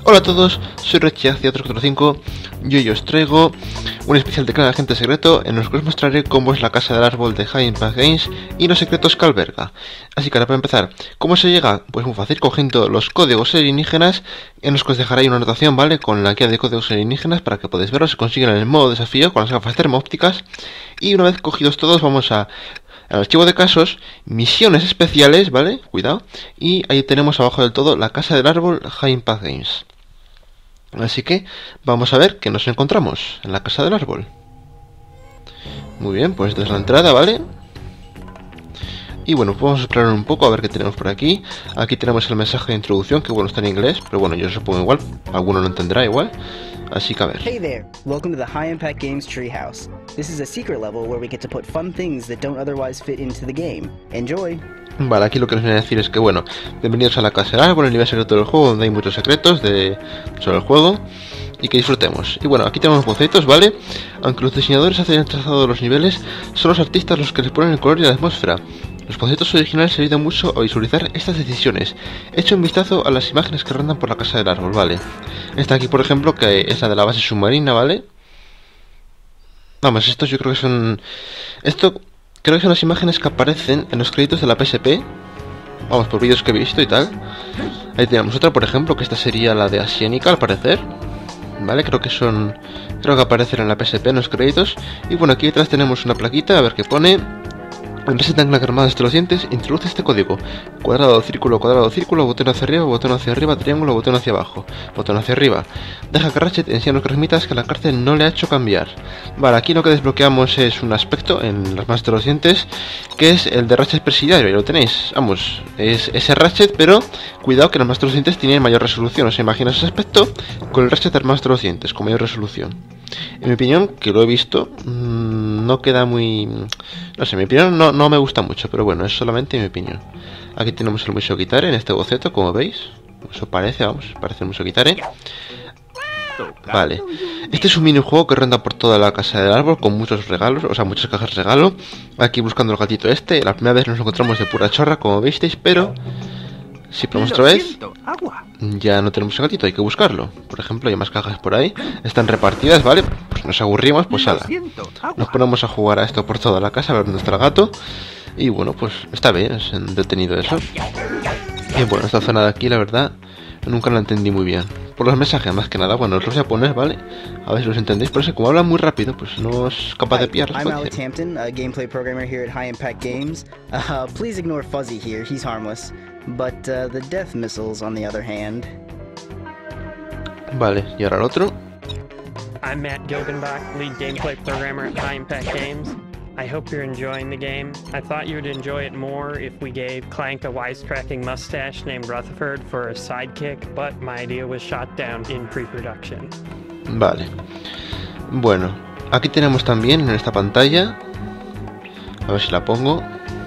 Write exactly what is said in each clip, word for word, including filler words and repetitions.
Hola a todos, soy Rechiacia tres cuatro cinco y hoy os traigo un especial de Clan Agente Secreto en el que os mostraré cómo es la casa del árbol de High Impact Games y los secretos que alberga. Así que ahora para empezar, ¿cómo se llega? Pues muy fácil, cogiendo los códigos alienígenas en los que os dejaré una anotación, ¿vale? Con la guía de códigos alienígenas para que podáis verlos, se consiguen en el modo desafío con las gafas termoópticas. Y una vez cogidos todos vamos a al archivo de casos, misiones especiales, ¿vale? Cuidado. Y ahí tenemos abajo del todo la casa del árbol High Impact Games. Así que vamos a ver qué nos encontramos en la casa del árbol. Muy bien, pues esta es la entrada, ¿vale? Y bueno, pues vamos a explorar un poco a ver qué tenemos por aquí. Aquí tenemos el mensaje de introducción, que bueno, está en inglés, pero bueno, yo supongo igual, alguno lo entenderá igual. Así que a ver. Hey there, welcome to the High Impact Games Treehouse. This is a secret level where we get to put fun things that don't otherwise fit into the game. Enjoy. Vale, aquí lo que nos viene a decir es que bueno, bienvenidos a la casa del árbol, el nivel secreto del juego, donde hay muchos secretos de sobre el juego y que disfrutemos. Y bueno, aquí tenemos bocetos, ¿vale? Aunque los diseñadores hayan trazado los niveles, son los artistas los que les ponen el color y la atmósfera. Los bocetos originales se ayudan mucho a visualizar estas decisiones. Echa un vistazo a las imágenes que rondan por la casa del árbol, ¿vale? Esta aquí, por ejemplo, que es la de la base submarina, ¿vale? Vamos, estos yo creo que son... Esto creo que son las imágenes que aparecen en los créditos de la P S P. Vamos, por vídeos que he visto y tal. Ahí tenemos otra, por ejemplo, que esta sería la de Asianica, al parecer. Vale, creo que son... Creo que aparecen en la P S P en los créditos. Y bueno, aquí detrás tenemos una plaquita, a ver qué pone... En Ratchet and Clank Armadas de los Dientes, introduce este código: cuadrado, círculo, cuadrado, círculo, botón hacia arriba, botón hacia arriba, triángulo, botón hacia abajo, botón hacia arriba. Deja que Ratchet enseñe a los Carmitas que la cárcel no le ha hecho cambiar. Vale, aquí lo que desbloqueamos es un aspecto en las manos de los dientes, que es el de Ratchet presidiario, y lo tenéis. Vamos, es ese Ratchet, pero cuidado que los manos de los dientes tienen mayor resolución. Os imagináis ese aspecto con el Ratchet armados de los dientes, con mayor resolución. En mi opinión, que lo he visto, mmm, no queda muy... No sé, en mi opinión no, no me gusta mucho, pero bueno, es solamente mi opinión. Aquí tenemos el Museo Guitare en este boceto, como veis. Eso parece, vamos, parece el Museo Guitare. Vale. Este es un minijuego que ronda por toda la casa del árbol con muchos regalos, o sea, muchas cajas de regalo. Aquí buscando el gatito este. La primera vez nos encontramos de pura chorra, como visteis, pero... Si probamos otra vez, ya no tenemos el gatito, hay que buscarlo. Por ejemplo, hay más cajas por ahí, están repartidas, ¿vale? Pues nos aburrimos, pues ala. Nos ponemos a jugar a esto por toda la casa, a ver dónde está el gato. Y bueno, pues está bien, es entretenido eso. Y bueno, esta zona de aquí, la verdad, nunca la entendí muy bien. Por los mensajes, más que nada, bueno, os los voy a poner, ¿vale? A ver si los entendéis, pero es que como hablan muy rápido, pues no es capaz de pillarlos. I'm Alex Hampton, a gameplay programmer here at High Impact Games. Uh, please ignore Fuzzy here, he's harmless. But uh, the death missiles, on the other hand. Vale, y ahora el otro. I'm Matt Gilgenbach, lead gameplay programmer at High Impact Games. I hope you're enjoying the game. I thought you would enjoy it more if we gave Clank a wisecracking mustache named Rutherford for a sidekick, but my idea was shot down in pre-production. Vale. Bueno, aquí tenemos también en esta pantalla, a ver si la pongo.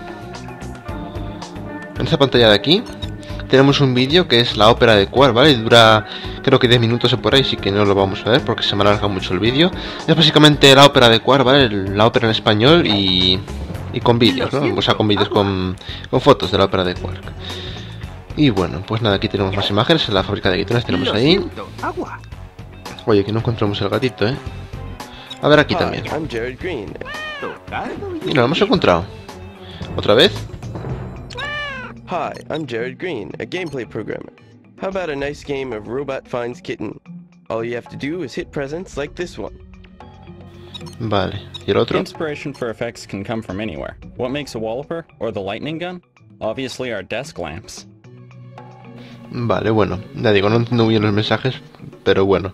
En esta pantalla de aquí tenemos un vídeo que es la ópera de Quark, ¿vale? Dura creo que diez minutos o por ahí, sí que no lo vamos a ver porque se me alarga mucho el vídeo. Es básicamente la ópera de Quark, ¿vale? La ópera en español y, y con vídeos, ¿no? O sea, con vídeos, con, con fotos de la ópera de Quark. Y bueno, pues nada, aquí tenemos más imágenes en la fábrica de guitones, tenemos ahí. Oye, que no encontramos el gatito, ¿eh? A ver aquí también. Y lo hemos encontrado. ¿Otra vez? Hi, I'm Jared Green, a gameplay programmer. How about a nice game of Robot Finds Kitten? All you have to do is hit presents like this one. Vale, ¿y el otro? Inspiration for effects can come from anywhere. What makes a walloper or the lightning gun? Obviously our desk lamps. Vale, bueno, ya digo, no entiendo bien los mensajes, pero bueno.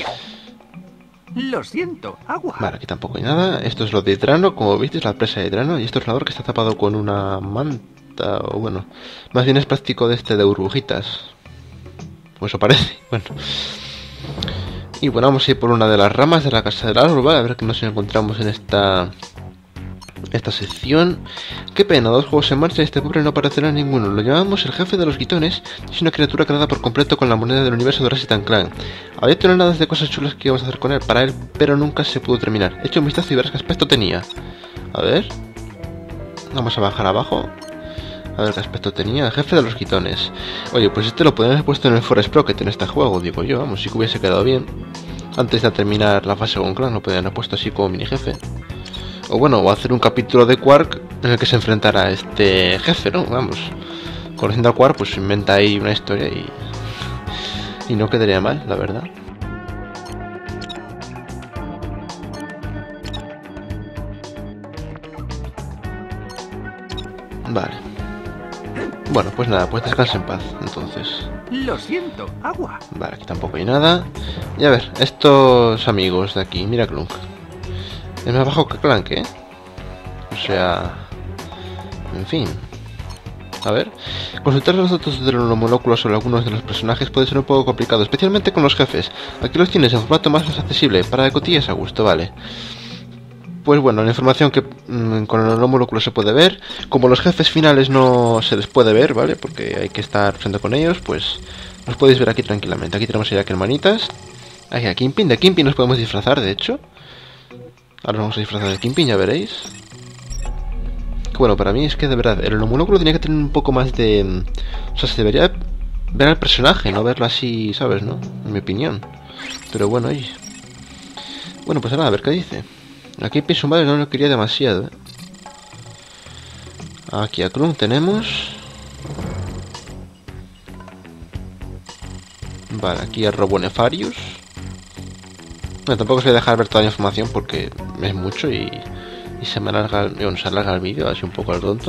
Lo siento, agua. Vale, aquí tampoco hay nada. Esto es lo de Hidrano, como visteis, la presa de Hidrano. Y esto es un ordenador que está tapado con una manta. O bueno, más bien es plástico de este de burbujitas. Pues eso parece, bueno. Y bueno, vamos a ir por una de las ramas de la casa del árbol, ¿vale? A ver qué nos encontramos en esta esta sección. Qué pena, dos juegos en marcha y este pobre no aparecerá en ninguno. Lo llamamos el jefe de los guitones. Es una criatura creada por completo con la moneda del universo de Ratchet and Clank. Había toneladas de cosas chulas que íbamos a hacer con él para él, pero nunca se pudo terminar. Echa un vistazo y verás qué aspecto tenía. A ver. Vamos a bajar abajo. A ver qué aspecto tenía. El jefe de los gitones. Oye, pues este lo podrían haber puesto en el Forest Procket en este juego, digo yo. Vamos, sí que hubiese quedado bien. Antes de terminar la fase con clan, lo podrían haber puesto así como mini jefe. O bueno, o hacer un capítulo de Quark en el que se enfrentara a este jefe, ¿no? Vamos. Conociendo a Quark, pues inventa ahí una historia y... Y no quedaría mal, la verdad. Vale. Bueno, pues nada, pues descansa en paz, entonces. Lo siento, agua. Vale, aquí tampoco hay nada. Y a ver, estos amigos de aquí, mira Clunk. Es más bajo que Clank, ¿eh? O sea... En fin. A ver, consultar los datos de los moléculas sobre algunos de los personajes puede ser un poco complicado, especialmente con los jefes. Aquí los tienes en formato más accesible, para de cotillas a gusto, vale. Pues bueno, la información que mmm, con el moléculo se puede ver, como los jefes finales no se les puede ver, ¿vale? Porque hay que estar presente con ellos, pues los podéis ver aquí tranquilamente. Aquí tenemos a Jack hermanitas. Aquí a Kingpin, de Kingpin nos podemos disfrazar, de hecho. Ahora nos vamos a disfrazar de Kingpin, ya veréis. Bueno, para mí es que de verdad, el homolóculo tenía que tener un poco más de... O sea, se debería ver al personaje, no verlo así, ¿sabes? ¿No? En mi opinión. Pero bueno, oye. Bueno, pues nada, a ver qué dice. Aquí pienso, madre, no lo quería demasiado, ¿eh? Aquí a Clone tenemos... Vale, aquí a Robonefarius. Bueno, tampoco os voy a dejar ver toda la información porque es mucho y... Y se me alarga el, bueno, se alarga el vídeo, así un poco al tonto.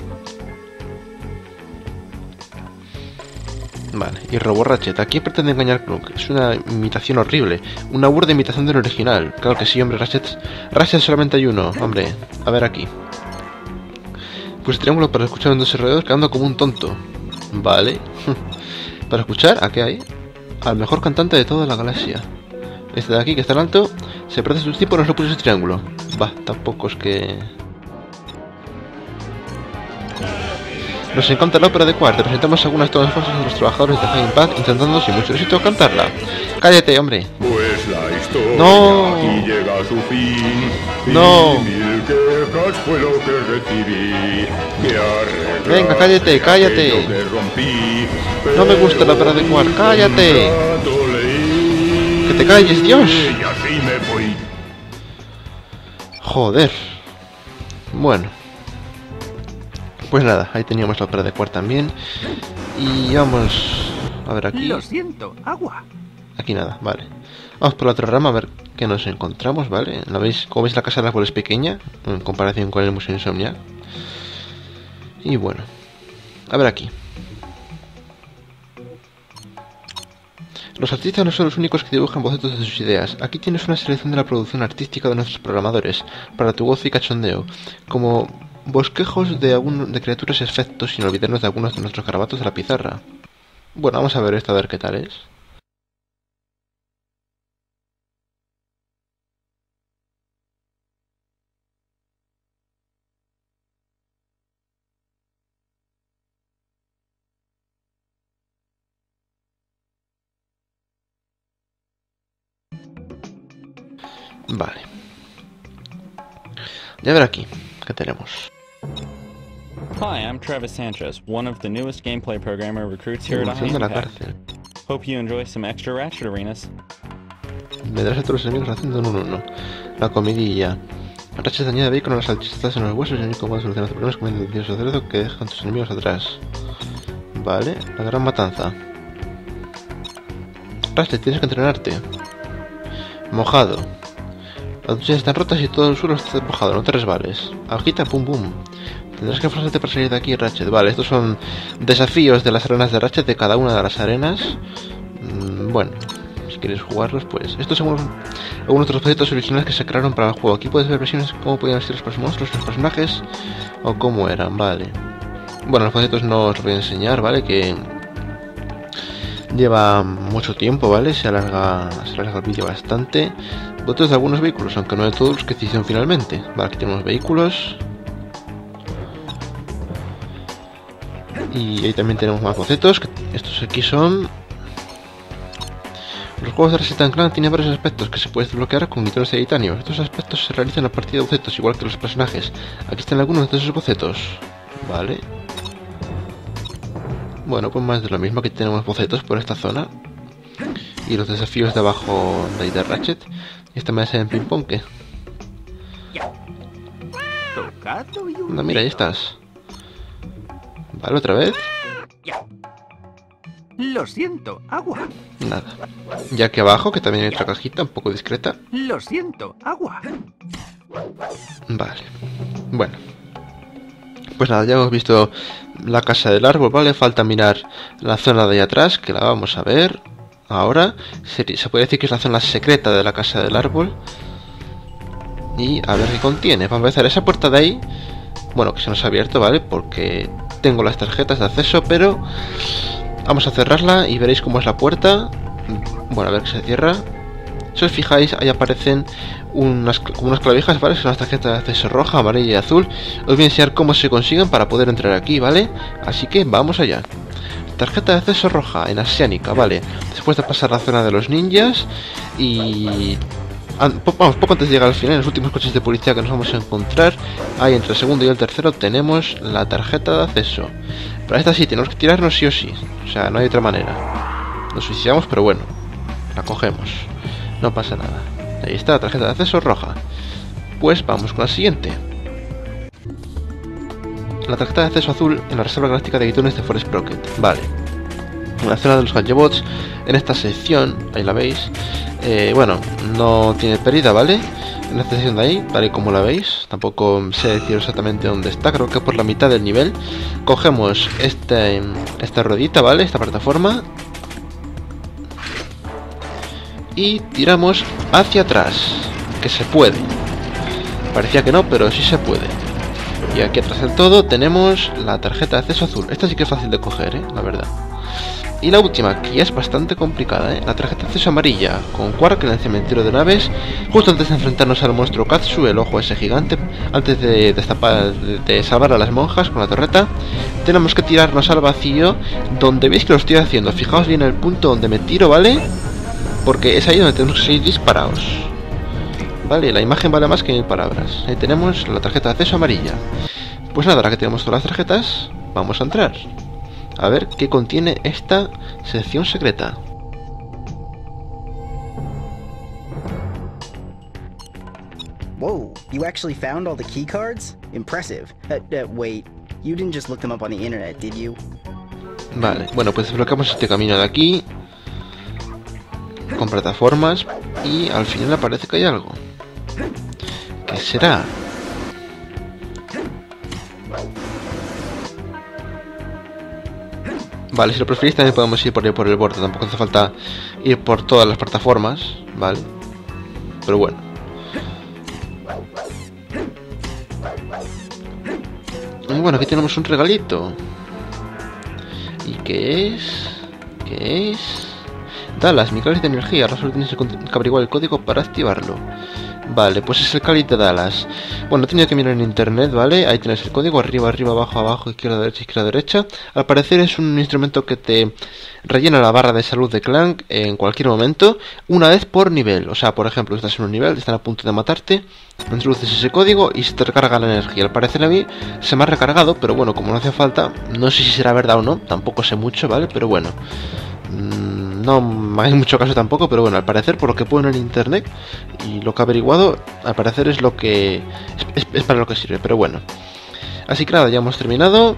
Vale, y Robo Ratchet. Aquí pretende engañar Clunk. Es una imitación horrible. Una burda imitación del original. Claro que sí, hombre, Ratchet. Ratchet solamente hay uno, hombre. A ver aquí. Pues triángulo para escuchar en dos alrededores quedando como un tonto. Vale. Para escuchar, ¿a qué hay? Al mejor cantante de toda la galaxia. Este de aquí, que está en alto, se parece sus tipos, nos lo puso ese triángulo. Va, tampoco es que... Nos encanta la ópera de Quark. Presentamos algunas tomas falsas de los trabajadores de High Impact intentando sin mucho éxito cantarla. ¡Cállate, hombre! Pues la historia ¡No! aquí llega a su fin. ¡No! Y mil quejas fue lo que recibí. Que arreglar Venga, cállate, cállate. aquello que rompí. No me gusta la ópera de Quark, cállate. Un rato leí. ¡Que te calles, Dios! Y así me fui. Joder. Bueno. Pues nada, ahí teníamos la ópera de Quark también. Y vamos... A ver aquí... Lo siento, agua. Aquí nada, vale. Vamos por la otra rama a ver qué nos encontramos, ¿vale? ¿La veis? Como veis, la casa del árbol es pequeña en comparación con el Museo Insomniac. Y bueno. A ver aquí. Los artistas no son los únicos que dibujan bocetos de sus ideas. Aquí tienes una selección de la producción artística de nuestros programadores, para tu gozo y cachondeo, como bosquejos de, algún, de criaturas y efectos, sin olvidarnos de algunos de nuestros garabatos de la pizarra. Bueno, vamos a ver esto, a ver qué tal es. Vale. Y a ver aquí, ¿qué tenemos? Hi, I'm Travis Sanchez, one of the newest gameplay programmer recruits here at Evolución de la Impact. cárcel. Hope you enjoy some extra Ratchet arenas. Vendrás a todos los enemigos haciendo un uno uno. La comidilla. Ratchet añade bacon a las salchichas en los huesos y el único modo de solucionar tus problemas comiendo el delicioso cerdo que dejan tus enemigos atrás. Vale, la gran matanza. Ratchet, tienes que entrenarte. Mojado. Las duchas están rotas y todo el suelo está mojado, no te resbales. Agita, pum pum. Tendrás que esforzarte para salir de aquí, Ratchet. Vale, estos son desafíos de las arenas de Ratchet, de cada una de las arenas. Mm, bueno, si quieres jugarlos, pues... Estos son algunos, algunos de los proyectos originales que se crearon para el juego. Aquí puedes ver versiones, cómo podían ser los monstruos, los personajes, o cómo eran, vale. Bueno, los proyectos no os los voy a enseñar, ¿vale? Que... lleva mucho tiempo, ¿vale? Se alarga, se alarga el vídeo bastante. Botes de algunos vehículos, aunque no de todos los que se hicieron finalmente. Vale, aquí tenemos vehículos. Y ahí también tenemos más bocetos. Que estos aquí son... Los juegos de Ratchet and Clank tienen varios aspectos que se pueden desbloquear con guitarras de titanio. Estos aspectos se realizan a partir de bocetos, igual que los personajes. Aquí están algunos de esos bocetos. Vale. Bueno, pues más de lo mismo. Aquí tenemos bocetos por esta zona. Y los desafíos de abajo de ahí de Ratchet. Y esta me hace en ping pong, ¿qué? Tocado y No, mira, ahí estás. Vale, otra vez. Lo siento, agua. Nada. Y aquí abajo, que también hay otra cajita un poco discreta. Lo siento, agua. Vale. Bueno. Pues nada, ya hemos visto la casa del árbol, ¿vale? Falta mirar la zona de ahí atrás, que la vamos a ver ahora. Se, se puede decir que es la zona secreta de la casa del árbol. Y a ver qué contiene. Para empezar, esa puerta de ahí, bueno, que se nos ha abierto, ¿vale? Porque tengo las tarjetas de acceso, pero vamos a cerrarla y veréis cómo es la puerta. Bueno, a ver que se cierra. Si os fijáis, ahí aparecen unas, como unas clavijas, ¿vale? Son las tarjetas de acceso roja, amarilla y azul. Os voy a enseñar cómo se consiguen para poder entrar aquí, ¿vale? Así que vamos allá. Tarjeta de acceso roja en Asiánica, ¿vale? Después de pasar la zona de los ninjas y... Vamos, poco antes de llegar al final, en los últimos coches de policía que nos vamos a encontrar, ahí entre el segundo y el tercero tenemos la tarjeta de acceso. Para esta sí, tenemos que tirarnos sí o sí. O sea, no hay otra manera. Nos suicidamos, pero bueno, la cogemos. No pasa nada. Ahí está la tarjeta de acceso roja. Pues vamos con la siguiente. La tarjeta de acceso azul en la reserva galáctica de Gitones de Forest Procket. Vale. En la zona de los Gadgebots, en esta sección, ahí la veis. Eh, bueno, no tiene pérdida, ¿vale? En esta sección de ahí, tal y como la veis. Tampoco sé decir exactamente dónde está. Creo que por la mitad del nivel. Cogemos este, esta ruedita, ¿vale? Esta plataforma. Y tiramos hacia atrás. Que se puede. Parecía que no, pero sí se puede. Y aquí atrás del todo tenemos la tarjeta de acceso azul. Esta sí que es fácil de coger, ¿eh? La verdad. Y la última, que ya es bastante complicada, ¿eh? La tarjeta de acceso amarilla, con Quark en el cementerio de naves, justo antes de enfrentarnos al monstruo Katsu, el ojo ese gigante, antes de, destapar, de, de salvar a las monjas con la torreta, tenemos que tirarnos al vacío, donde veis que lo estoy haciendo. Fijaos bien el punto donde me tiro, ¿vale? Porque es ahí donde tenemos que seguir disparados. Vale, la imagen vale más que mil palabras. Ahí tenemos la tarjeta de acceso amarilla. Pues nada, ahora que tenemos todas las tarjetas, vamos a entrar. A ver qué contiene esta sección secreta. Whoa, you actually found all the key cards? Impressive. Uh, uh, wait, you didn't just look them up on the internet, did you? Vale, bueno, pues desbloqueamos este camino de aquí con plataformas y al final aparece que hay algo. ¿Qué será? Vale, si lo preferís también podemos ir por ahí por el borde. Tampoco hace falta ir por todas las plataformas, ¿vale? Pero bueno. Y bueno, aquí tenemos un regalito. ¿Y qué es? ¿Qué es? Dallas, mi cáliz de energía. Ahora solo tienes que averiguar el código para activarlo. Vale, pues es el cáliz de Dallas. Bueno, he tenido que mirar en internet, ¿vale? Ahí tienes el código, arriba, arriba, abajo, abajo, izquierda, derecha, izquierda, derecha. Al parecer es un instrumento que te rellena la barra de salud de Clank en cualquier momento, una vez por nivel. O sea, por ejemplo, estás en un nivel, están a punto de matarte, introduces ese código y se te recarga la energía. Al parecer a mí se me ha recargado, pero bueno, como no hace falta, no sé si será verdad o no, tampoco sé mucho, ¿vale? Pero bueno, mmm, no me hay mucho caso tampoco, pero bueno, al parecer, por lo que puedo en internet y lo que he averiguado, al parecer es lo que es, es, es para lo que sirve, pero bueno. Así que nada, ya hemos terminado.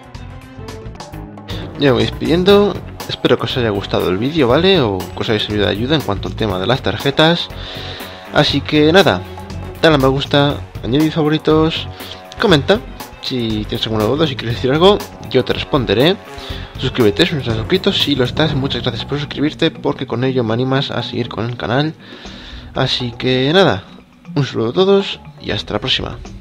Ya me voy despidiendo. Espero que os haya gustado el vídeo, ¿vale? O que os haya servido de ayuda en cuanto al tema de las tarjetas. Así que nada, dale a me gusta, añadir favoritos, comenta. Si tienes alguna duda, si quieres decir algo, yo te responderé. Suscríbete si no estás suscrito. Si lo estás, muchas gracias por suscribirte, porque con ello me animas a seguir con el canal. Así que nada, un saludo a todos y hasta la próxima.